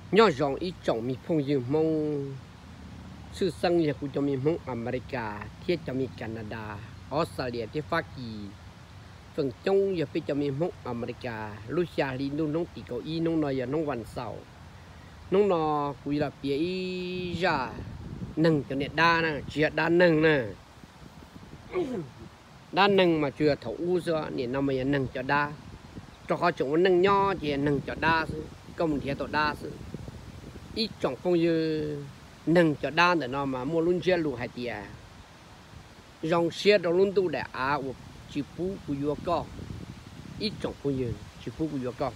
nhỏ rộng ít trọng mi phong dương mong sự sang nhà của cho mi mong America thiết cho mi Canada Australia thiết Hoa Kỳ phần trong giờ phía cho mi mong America Russia đi nông nông tỷ cầu y nông nói giờ nôngวันเสาร์nông nọ quý là phía y ra nâng cho nè đa nè chuyện đa nâng nè đa nâng mà chưa thấu u giờ nè nó mới nâng cho đa cho họ chúng nâng nho chỉ nâng cho đa công thiệt tổ đa ít trọng phong như nâng cho đa để nó mà mua luôn chia lù hai tia dòng xe đó luôn tu để của chỉ phú của vua co ít trọng phong như chỉ phú của vua co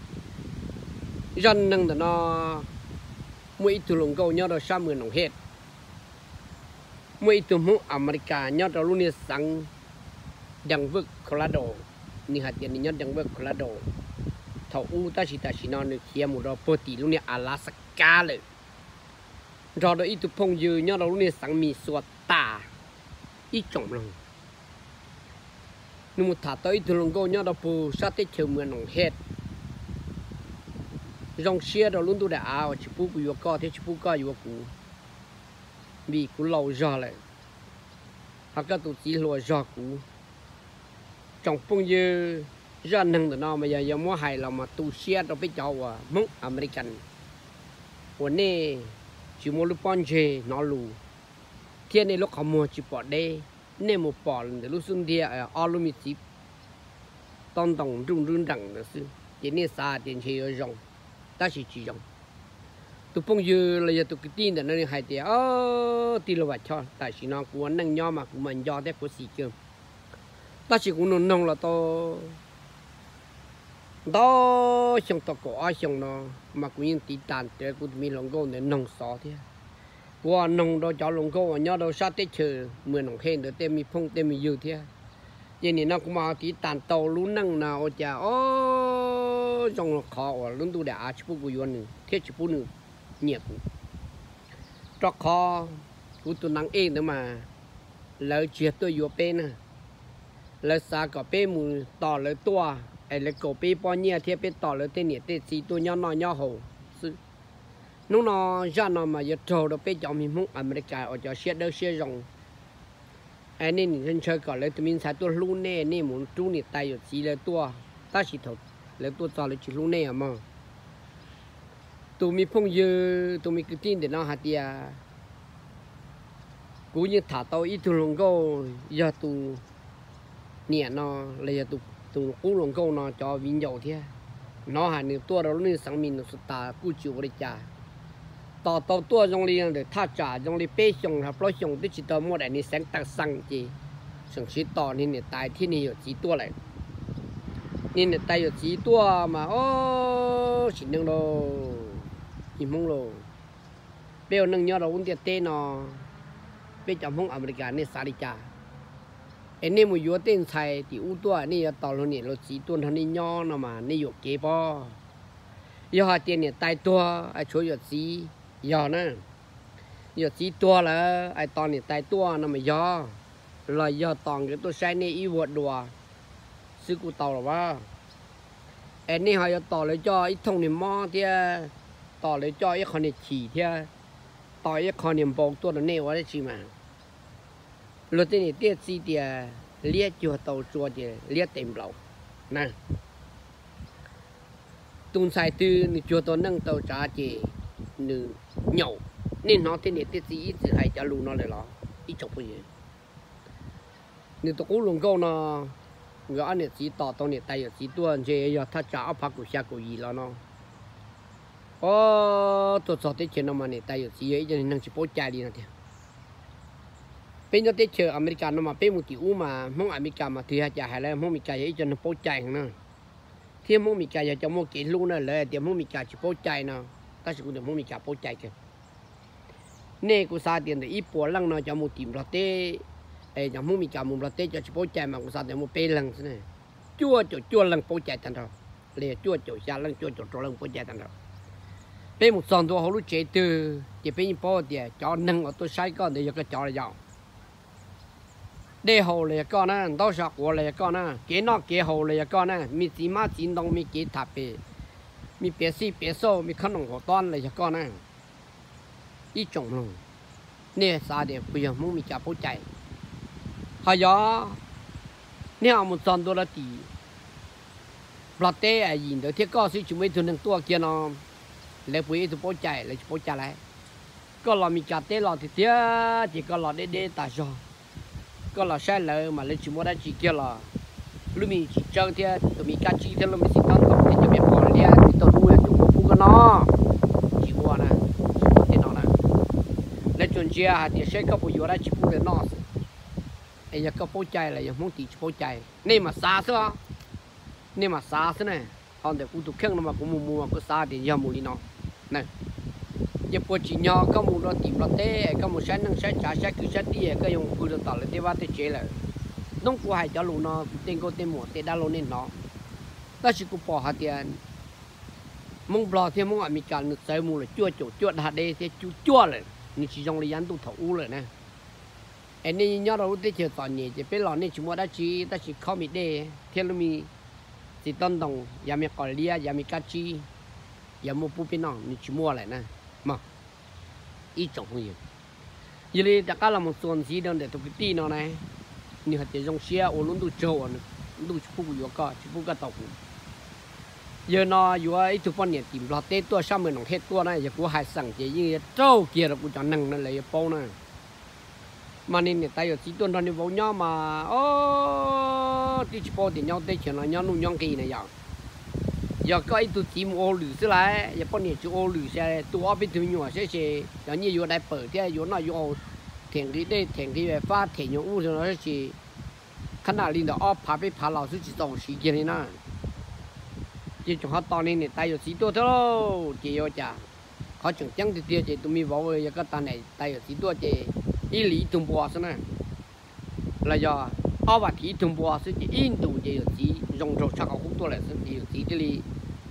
dân nâng để nó mỗi từ lồng câu nhau đó sa mười nòng hết mỗi từ mũ America nhau đó luôn đi sang đằng vực Colorado ni hạt tiền nhau đằng vực Colorado thầu u ta chỉ nó được kia một đó bờ tì luôn đi Alaskaเลยrồi đó ít từ phong dư nhau đó luôn đi sang mi suat ta ít trọng lòng nhưng một thả tới từ lồng câu nhau đó bù sát tới chiều mười nòng hết dòng xe đó luôn tôi đã áo chỉ phụ của co thế chỉ phụ co của cũ bị cũ lâu rồi lại hoặc các tụi chỉ lùa rồi cũ trong phong dư ra nâng từ nó mà giờ mua hài là mà tụi xe đó biết cháu mốc American của nè chỉ mua lúc pon chê nó lù thiên này lúc họ mua chỉ bỏ đây nè một bỏ để lúc xuân địa ở lumi chip tông tông rung rung đằng nữa chứ chỉ nè xa tiền chơi ở rong ta chỉ rong tụi phong dư là giờ tụi cái tin để nó đi hài tiền tin là vậy cho tại chỉ nó của nâng nho mà của mình do thế của xì cơm ta chỉ cũng nông là to đó xong to có xong nó mà cũng những tí tàn để cũng mi lồng gỗ để nông xó thế qua nông đó cho lồng gỗ nhớ đâu sát tết chờ mưa nông khen để tem mi phong tem mi dư thế vậy nên nó cũng mà tí tàn tàu lú năng nào chả trong nó khó luôn tu đã chụp bút của yuan thiết chụp bút nữa nhiệt cho khó của tôi năng êm nữa mà lời chuyện tôi vừa bên nè lời xa có bên mù tỏ lời tua lời cổ bên bao nhiêu thiết bên tỏ lời tên nhiệt tên gì tôi nhau nói nhau hồ nó ra nó mà giờ trâu đó bên trong mình muốn America ở cho xe đỡ xe rồng anh nên dân chơi có lời tụi mình sai tôi luôn nè nên muốn chú nhiệt tay ở chỉ lời tua ta chỉ thật lời tua cho lời chỉ luôn nè mà tụi mình phong dư tụi mình cứ tin để nó hạt tiền cũng như thả tàu ít tụi lồng câu giờ tụi nè nó là giờ tụi cú lồng câu nó cho vinh dầu thế nó hạt nữa tua đó nó sang mình nó ta cú chịu để trả tàu tua trong liền để thả trả trong liền bê xong hoặc lối xong thì chỉ tàu mua đại này sáng tăng xăng gì xong chỉ tàu nên để tài thiên này ở chỉ tua lại nên để tay ở chỉ tua mà chỉ nâng đồ chỉ mong đồ bây nâng nhau đâu cũng tiệt tên nó bây giờ mong America này xa đi cha anh em một yếu tên xài thì u tua này tàu luôn này nó chỉ tuần thằng này nhau nó mà này yếu kế bo giờ họ tiền này tay tua ai chơi yếu chỉ giờ nè yếu chỉ tua là ai tòn này tay tua nó mà giờ là giờ tòn cái tôi sai này ý vượt đùa sư cụ tàu là ba anh này họ giờ tỏ lại cho ít thông niệm mò thì tỏ lại cho ít con này chỉ thì tỏ ít con niệm bầu tôi là nè quá đấy chị mà lúc này tiết gì thì liệt chùa tàu chùa thì liệt tìm lẩu nè tuần sai từ chùa tàu nâng tàu trả chỉ nữ nhậu nên nó thế này tiết gì ít hay trả lù nó lại lo ít chọc cái gì nếu tao cố luôn câu nó người anh chỉ tỏ tao này tay chỉ tuần chơi giờ thắt trả phát của xe của gì lo nó tôi sợ tết chơi nó mà này tay chỉ ấy cho nên năng chỉ bố chạy đi nè bên đó tết chơi America nó mà bên một tiểu mà mong America mà thì chả hay là mong America ấy cho nó bố chạy nữa thì mong America giờ cho mong cái luôn này thì mong America chỉ bố chạy nào ta chỉ cũng được mong America bố chạy kìa nè cô sa tiền để ít bỏ lăng nó cho một tìm ra tết ấy cho mong America một ra tết cho chỉ bố chạy mà cô sa để một bê lăng thế này chua lăng bố chạy thành rồi lệ chua xa lăng chua lăng bố chạy thành rồi bên một sòn tôi họ lúc chế từ thì bên bao thì cho nâng ở tôi sai con để cho cái chó là giàu để hồ là con á đâu sao của là con á cái nó cái hồ là con á mi chỉ mà chỉ đông mi cái tháp bể มีเปียซี่เปียโซ่มีขนมหัวต้อนอะไรจะก้อนนะอีจงลงเนี่ยซาเดียปุยมึงมีจ่าผู้ใจหายอเนี่ยเอามุจอนตัวละตีปลาเต้ยินเดี๋ยวเที่ยก็ซื้อจุ่มไว้ตัวหนึ่งตัวเกียร์นอมแล้วปุยตัวผู้ใจเลยผู้ใจอะไรก็เรามีจ่าเต้เราที่เที่ยจีก็เราได้ตาจอก็เราใช้เลยมาเลยจุ่มว่าได้จีเกียร์เราลูกมีจีเจ้าเที่ยตัวมีการจีเที่ยเรามีสิตั้งต่อที่จะเป็นพอเลยที่ตัวนู้นจุ่มผู้กันนอจีบัวนะจีบัวที่นอนะแล้วจนเจ้าที่ใช้ก็ปุยว่าได้จีบัวเลยนอไอ้ยังก็ผู้ใจเลยยังมุ่งตีผู้ใจนี่มาซาซะนี่มาซาซะเนี่ยตอนเด็กกูถูกเครื่องนมากูมัวก็ซาเดี๋ยวยามูลีเนาะเนี่ยยังปวดจีนยอก็มูเราตีเราเต้ก็มูใช้นั่งใช้จ่าใช้คือใช้ตีก็ยังกูจะต่อเลยที่ว่าที่เจ๋เลยน้องกูให้เจ้าลูกเนาะเต็งก็เต็มหมดเต็งได้ลูกนี่เนาะแต่สิกูปอหาเตียนมึงปลอที่มึงมีการนึกใส่มูเลยจั่วจุดจั่วหาเดย์ที่จั่วเลยนี่ชิจงเลยยันตุถูเลยนะไอ้นี่ยอดเราได้เจอตอนนี้จะเป็นหล่อนี่ชิมัวได้ชีแต่ชีเขามีเดย์เที่ยวมีสิต้นตรงยามีกอเลียยามีกัจจียามูปูพี่น้องนี่ชิมัวอะไรนะมาอีจงอยู่ยี่เลยแต่ก็เรามันส่วนสีเดินเด็ดตุกตีเนาะนะนี่เขาจะจงเชียโอลุ้นดูโจนดูชิปูอยู่ก็ชิปูก็ตกเยอะนออยู่ไอ้ทุกคนเนี่ยติ่มเราเต้ตัวช่างเหมือนของเฮ็ดตัวนะอย่ากูหายสั่งเจยิ่งเจ้าเกียร์กูจะนั่งนั่นเลยป้องนะmà nên người ta ở chỉ tuần đoàn đi vào nhau mà tí chỉ bao tiền nhau tết chuyện là nhau nung nhau kỳ này giờ có ai tụi chim ô lử xí lại giờ bao nhiêu chú ô lử xe tụi ở bên tụi nhỏ xe giờ như vô đại bờ thế vô nó vô thiền cái đây thiền cái về phát thiền nhiều u rồi nó chỉ khán giả linh đó pháไปphá lão sư chỉ tổng sĩ kia này nè chỉ chúng họ to nên người ta ở chỉ tuần thôi chỉ vô chả họ chẳng chẳng thì tiền chỉ tụi mình vào rồi cái ta này ta ở chỉ tuần chỉ ý lý tung bò thế này là do ở vật thị tung bò sẽ chỉ in đủ gì ở chỉ dùng rồi sao cũng tôi lại sẽ chỉ cái lý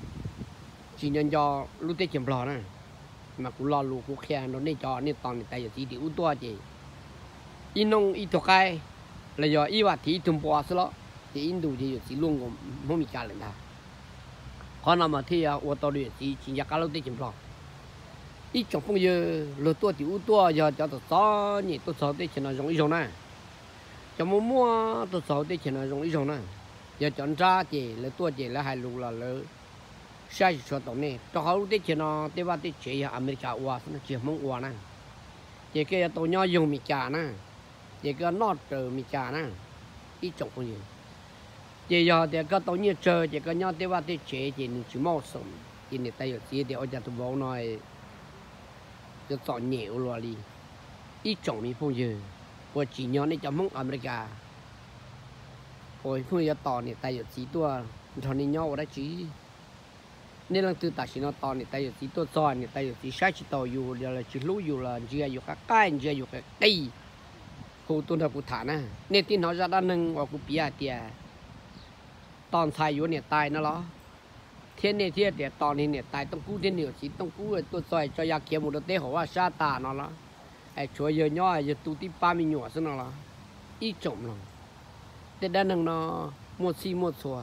chỉ nhân do lúc tết chìm lò này mà cũng lo lù cũng khe nó nên cho nên toàn tay ở chỉ điều tôi chỉ in nông in thuộc cái là do ý vật thị tung bò sẽ đó chỉ in đủ gì ở chỉ luôn cũng không bị cả lần nào còn nào mà thì ô tô điện chỉ nhà cá lúc tết chìm lò ít trong phong giờ lừa tua thì tua giờ cho tôi xóa nhỉ tôi xóa để cho nó giống ý giống này cho mua tôi xóa để cho nó giống ý giống này giờ chọn ra chỉ lừa tua chỉ là hai lục là lừa sai cho tao này cho họ để cho nó để vào để chế ở America qua nó chỉ mong qua nè chỉ cái tao nhỏ dùng mì chả nè chỉ cái nót từ mì chả nè ít trong phong giờ chỉ giờ thì cái tao như chơi chỉ cái nhỏ để vào để chế chỉ chỉ mau sống chỉ để tay ở chỉ để ở nhà tôi bảo nóiจะสอนเหนียวรัวลีอีจ่องมีพวกเยอะพวกจีนย้อนในจำห้องอเมริกาโอ้ยพวกจะต่อเนี่ยแต่หยดสีตัวตอนนี้ย่อได้จีนี่ลังตื่นตัดสินต่อเนี่ยแต่หยดสีตัวซอยเนี่ยแต่หยดสีใช้ชีต่ออยู่เดี๋ยวเราจีรู้อยู่ละจีอยู่ข้างใกล้จีอยู่ข้างใกล้กูตัวเรากูฐานนะเนี่ยที่เขาจะด้านหนึ่งว่ากูปียเตียตอนชายอยู่เนี่ยตายนะเหรอเทียนเนี่ยเทียนเดี๋ยวตอนนี้เนี่ยตายต้องกู้เทียนเหนียวสิต้องกู้ตัวซอยจอยาเขียวหมดเต้หัวว่าชาตาเนาะละไอ้ช่วยเยอะย่อยจะตูที่ป้ามีหยวดซะเนาะละอีจมลงแต่ด้านหนึ่งเนาะหมดซีหมดสัว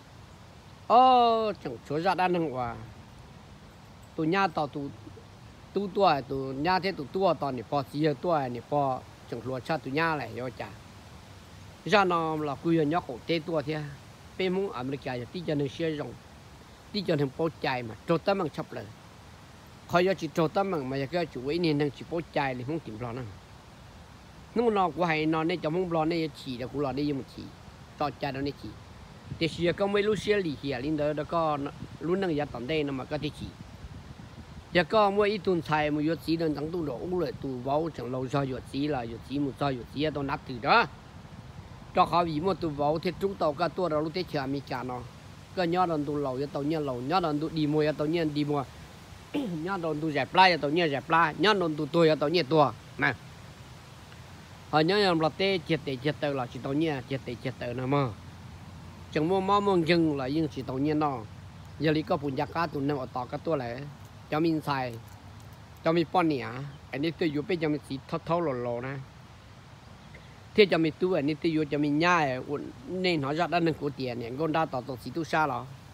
จังช่วยจะด้านหนึ่งว่าตัวหญ้าต่อตัวตัวหญ้าเท่ตัวตอนนี้พอสีตัวนี่พอจังรัวชาตัวหญ้าอะไรย่อจ่าชาเนาะเราคุยย่อของเต้ตัวเท่เป็นมุ้งอเมริกาจะที่จะนึกเชื่อจงที่จะทำโป๊ใจมาโจตั้มมันชับเลยคอยจะโจตั้มมันมาจะจุ้ยนี่นั่งจิโป๊ใจเลยห้องติ่มรอนั่งนู่นนอนกูให้นอนในจมูกรอในฉี่แต่กูรอได้ยังมันฉี่ต่อใจเราในฉี่แต่เชียก็ไม่รู้เชียหลีเหี้ยลินเดอร์แล้วก็รู้นั่งยาตอนได้นะมันก็ที่ฉี่แล้วก็เมื่ออีตุนไทยมันหยุดสีเดินทั้งตู้ดอกเลยตู้ว้าวจังเราชอบหยุดสีละหยุดสีมันชอบหยุดสีต้องนับถือนะchoเขาวีมันตู้ว้าวที่จุกตัวก็ตัวเรารู้ที่เชื่อมีการเนาะก็ย้อนโดนตัวเราจะตัวเนี้ยเราย้อนโดนตัวดีมวยจะตัวเนี้ยดีมวยย้อนโดนตัวใหญ่ปลาจะตัวเนี้ยใหญ่ปลาย้อนโดนตัวจะตัวเนี้ยตัวนะย้อนเราเตะเจ็ดเตะเราจะตัวเนี้ยเจ็ดเตะนะมั้งจังมั่วมั่งยิงเรายิงจะตัวเนี้ยเนาะยาลีก็ปุ่นยากาตัวนั้นออกต่อก็ตัวไหนจะมีใส่จะมีป้อนเหนียอันนี้ตัวอยู่เป็นจะมีสีเท่าหล่อๆนะที่จะมีตัวนี่ที่อยู่จะมีหญ้าอุ่นในหอจัดด้านหนึ่งกูเตียนเนี่ยก้นด้าต่อสีตู้ชาหรอ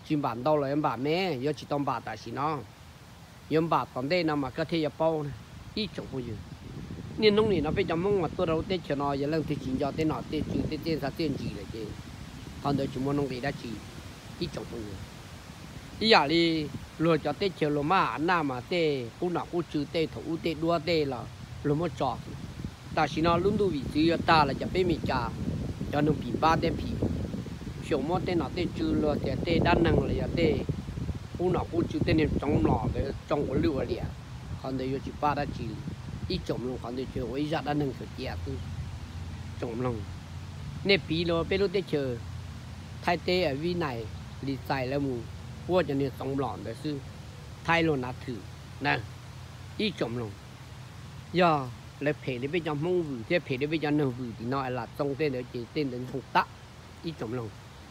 chim bản đâu là em bà mẹ giờ chỉ tông bà tại xí nó em bà tóm đây nào mà có thể bao ít chồng bao nhiêu nên nông này nó phải chăm mong mà tôi đâu tết cho nó giờ lần thì chỉ cho tết nọ tết chữ tết tết sao tết gì là chứ còn đợi chúng muốn nông thì đã chỉ ít chồng bao nhiêu ý giờ đi rồi cho tết chiều rồi mà nam mà tết cũng nào cũng chữ tết thủ tết đua tết là rồi mới chọn ta xí nó luôn đu vị trí ta là cho bé mình cha cho nó bị ba tết bị xong mỗi tết nọ tết chữ rồi tết đa năng là tết cũng nào cũng chữ tết nên trong lò để trong cái lửa liền còn đây chỉ ba đã chỉ ít chồng luôn còn đây chơi với gia đình nâng khởi chia tu chồng lòng nên bí lo bé lúc tết chơi thay tết ở vi này đi xài là mù qua cho nên trong lòn để sư thay luôn nát thử nè ít chồng lòng giờ lấy phê để bây giờ mong vử thế phê để bây giờ nâng vử thì nói là trong tên để chỉ tên đến hụt tắc ít chồng lòng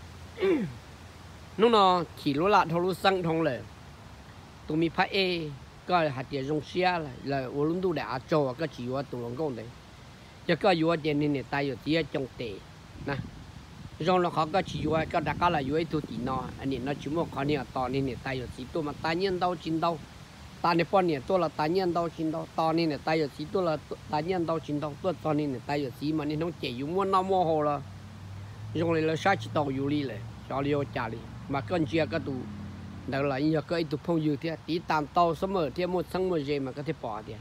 lúc nó chỉ lúa lạ thâu lúa xăng thong lệ tụi mi phảiก็หาเดียรงเสียเลยว่าลุ้นดูแลอาโจก็ชีวะตัวลงก้นเลยจะก็อยู่ว่าเจนนี่ตายอยู่ที่จงเตะนะรองเราเขาก็ชีวะก็ดักก็เลยอยู่ไอ้ตัวตีนออันนี้เราชิมว่าเขาเนี่ยตอนนี้เนี่ยตายอยู่สีตัวมันตายเงี้ยเดาชินเดาตาในป้อนเนี่ยตัวละตายเงี้ยเดาชินเดาตอนนี้เนี่ยตายอยู่สีตัวละตายเงี้ยเดาชินเดาตัวตอนนี้เนี่ยตายอยู่สีมันนี่น้องเจอยู่ม้วนน้ำม้วนหัวละรองเลยเราใช้จิตตัวอยู่เลยจอเลียวจ่าเลยมาเกินเชียก็ดูđó là như cái tụ phong dư thế tí tam tàu sớm mở thế một sáng một giờ mà có thể bỏ đi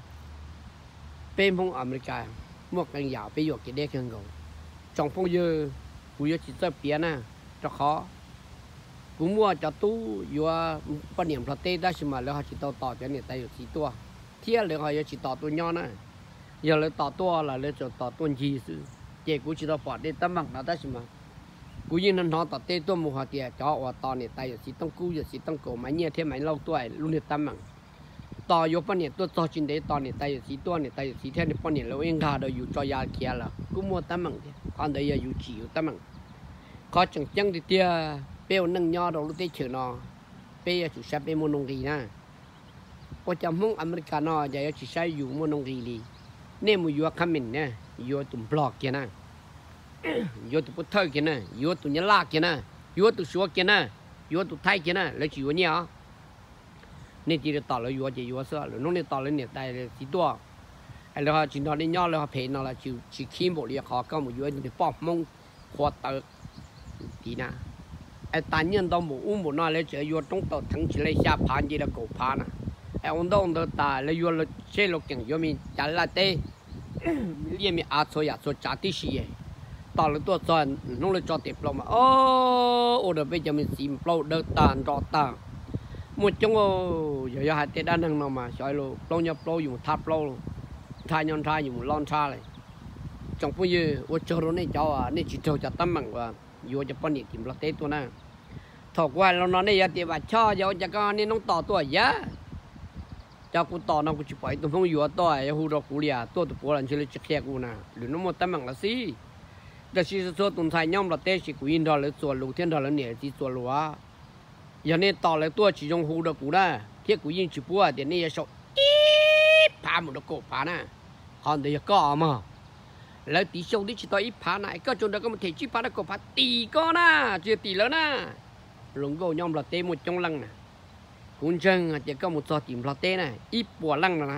bên phong America một cái giàu bây giờ cái đế khăn gầu trong phong dư bây giờ chỉ cho biển à cho khó cũng mua cho tu vừa quan niệm là tê đó mà là họ chỉ tàu cho nên tay được chỉ tua thiết là họ chỉ tàu tu nhau nè giờ là tàu tua là lấy cho tàu tuần gì sự chỉ cũng chỉ tàu bỏ đi tấm bằng đó mà cú yên nó tọt tê tôi một hạt tiền cho ở tò này tay chỉ tông cú chỉ tông cổ máy nhẹ thêm máy lâu tuổi luôn được tâm mạng tò vô phần này tôi cho trên đấy tò này tay chỉ tôi này tay chỉ thêm phần này lâu yên gà đềuอยู่cho ya kia là cú mua tâm mạng còn đây làอยู่chỉ tâm mạng có chẳng chẳng thì tia bèo nâng nho đầu lúc tết chở nó bèo chủ sắp bèo mua nông gì na có chăm mong America nó giờ chỉ saiอยู่mua nông gì đi nên mua vô khăm mình nè vô tụm block kia na vô tụ bút thơ kia nè, vô tụ nhớ la kia nè, vô tụ xua kia nè, vô tụ thay kia nè, lấy chỉ vô nhớ, nên chỉ được tỏ là vô chỉ vô sữa, rồi nó nên tỏ lên nhiệt đại là chỉ tua, hay là chỉ nói đến nhau là họ phải nó là chỉ khi một liệt họ có một vô thì bỏ mông khoa tờ tí na, ai tàn nhân đâu một nói lấy chỉ vô trong tàu thắng chỉ lấy xa phán chỉ là cổ phán à, ai ông đâu ta lấy vô là chế lục cảnh vô mình trả lại tê, liên mình áp số trả tí gì tao là tôi cho nó là cho tiệp lòng mà ô được bây giờ mình xìm lâu đỡ tàn rõ tàn một trong giờ hai tết đa năng nào mà soi luôn lâu nhập lâu dùng tháp lâu thay nhon thay dùng lon thay này trong bây giờ ô cho nó này cho nên chỉ cho tấm bằng và vô cho con điện tìm là tết tôi nè thọ qua nó này giờ tiệp và cho giờ con nên nó tỏ tuổi giá cho cô tỏ nó cũng chỉ phải tôi không vô tuổi hú đó cú lìa tôi tụi cô làm chơi chơi kẹt cú nè đừng nó một tấm bằng là gìแต่สิ่งที่ตัวไทยย่อมเราเตะสิกุยินดอลเลยส่วนลูกเทียนดอลเลยเนี่ยที่ส่วนลัวอย่างนี้ต่อเลยตัวchỉ trong hồ được cũ đó thiếtกุยินchỉ buaเดี๋ยวนี้จะสít phá một đợt cổ phá nè còn để có màแล้วตีชงที่chỉต่อít phá nàyก็จนได้ก็มันเทชิพาได้cổ pháตีก็นะchưaตีแล้วนะหลงก็ย่อมเราเตะmột trong lăng nèคุณจังจะก็mộtจอtìmเราเตะnè ít bùa lăngนะ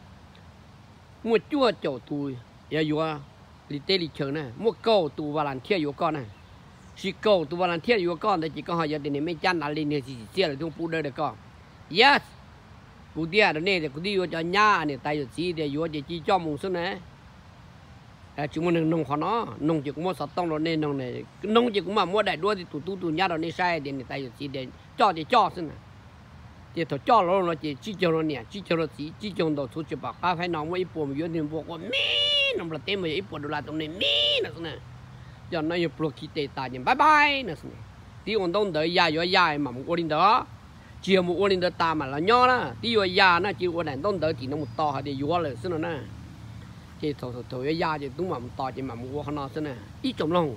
một chúa chỗ tôiอย่าอยู่lịch tết lịch trường này mua câu tụ vào làm thiệt yếu con này chỉ câu tụ vào làm thiệt yếu con thì chỉ có họ giờ đến mấy chân là lên thì chỉ thiệt là không phụ được được con yes cụ dia đó này thì cụ đi vô cho nhà này tay chỉ để vô chỉ cho mùng xuân này chúng mình nông họ nó nông chỉ cũng mua sọt tông rồi nên nông này nông chỉ cũng mà mua đại đua thì tụ nhà đó này sai để tay chỉ để cho thì cho xuân này thì thôi cho nó chỉ cho nó nè chỉ cho nó chỉ cho nó thu chụp bạc phải nòng với bộ một viên bộ con nó là tên mấy bộ đô la tông này nè nè cho nó nhập lục khí ta nhỉ bye bye nè tí còn đông đợi dài mà một ô đó chiều một ô đó ta mà là nho đó tí vừa già nó chiều ô này đông đợi thì nó một to hay để vừaเลยxin nè thì thôi già thì đúng mà một to thì mà một ô nó xin nè ít chồng lòng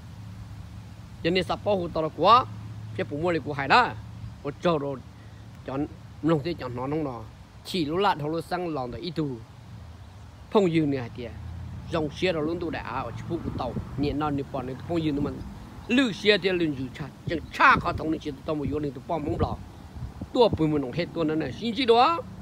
cho nên sắp bao to là quá cái phụ mua này của hải đó ở chỗ rồi chọn nông thì chọn nó nông nọ chỉ lúc lạ thầu lúc sang lòng để ít tu phong dư này kìa dòng xe rồi luôn tu đã ở chỗ phụ tàu nhẹ non đi bọn này phong dư nó mình lưu xe thì lên dù cha chẳng cha khó thông này chỉ tao một yếu lên tụi bom bóng lò tua bùi một nông hết tua nó này xin chi đó